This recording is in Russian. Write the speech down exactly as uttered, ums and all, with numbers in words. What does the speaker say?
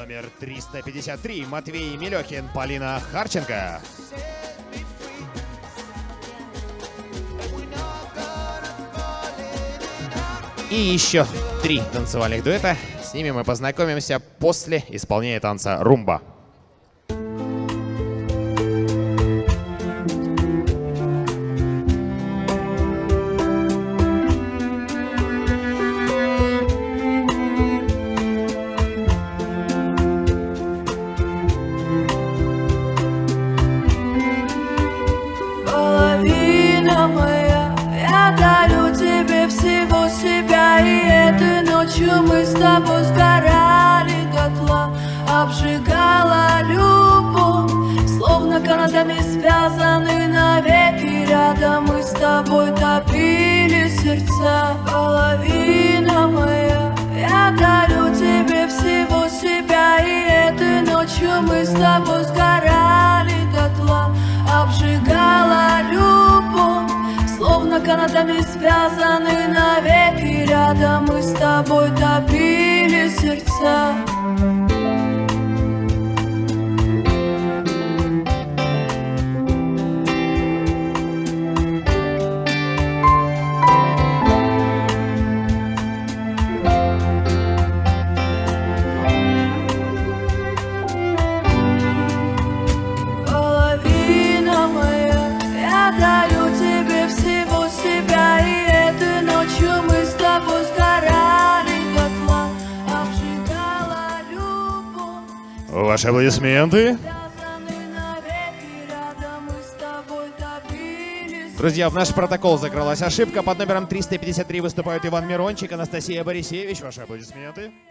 номер триста пятьдесят три Матвей Мелехин, Полина Харченко. И еще три танцевальных дуэта. С ними мы познакомимся после исполнения танца румба. Половина моя, я дарю тебе всего себя, и этой ночью мы с тобой сгорали дотла. Обжигала любовь, словно канатами связаны навеки. Рядом мы с тобой топили сердца. Половина моя, я дарю тебе всего себя, и этой ночью мы с тобой сгорали дотла. Обжигала любовь, словно канатами связаны навеки. Рядом мы с тобой топили сердца. Половина моя, я дарю тебе всего себя, и этой ночью мы с тобой сгорали дотла. Обжигала любовь. Ваши аплодисменты. Друзья, в наш протокол закралась ошибка. Под номером триста пятьдесят три выступают Иван Мирончик, Анастасия Борисевич. Ваши аплодисменты.